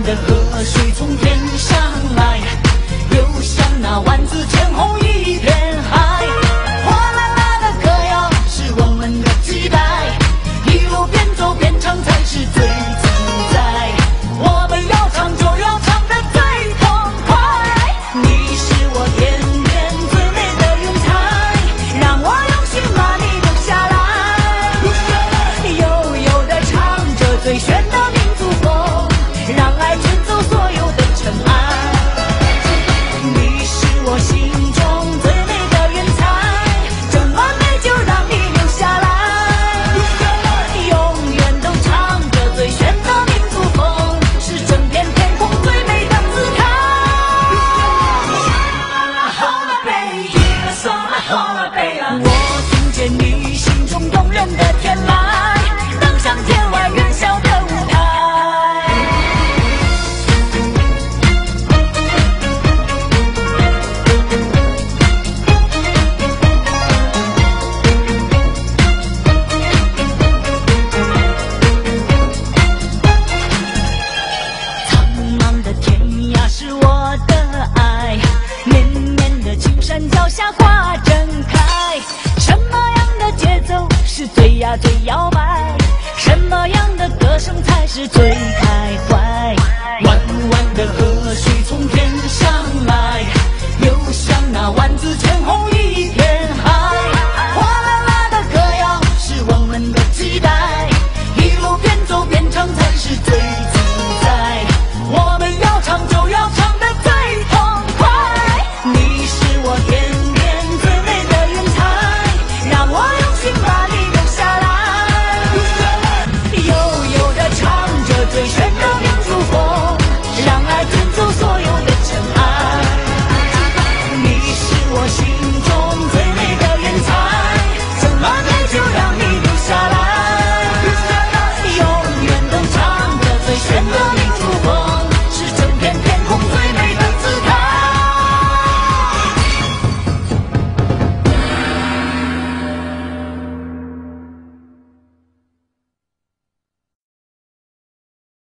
的河水从天上来，流向那万紫千红一片海。哗啦啦的歌谣是我们的期待，一路边走边唱才是最自在。我们要唱就要唱得最痛快，你是我天边最美的云彩，让我用心把你留下来。悠悠地唱着最炫的民族风，让爱卷走所有的尘埃。你是我心中最美的云彩，这么美就让你留下来。永远都唱着最炫的民族风，是整片天空最美的姿态。我听见你心中动人的天籁，登上天外云霄的舞台。苍茫的天涯是我的爱，绵绵的青山脚下花正开。什么样的节奏是最呀最摇摆？什么样的歌声才是最开怀？弯弯的河水从天上来，流向那万紫千红。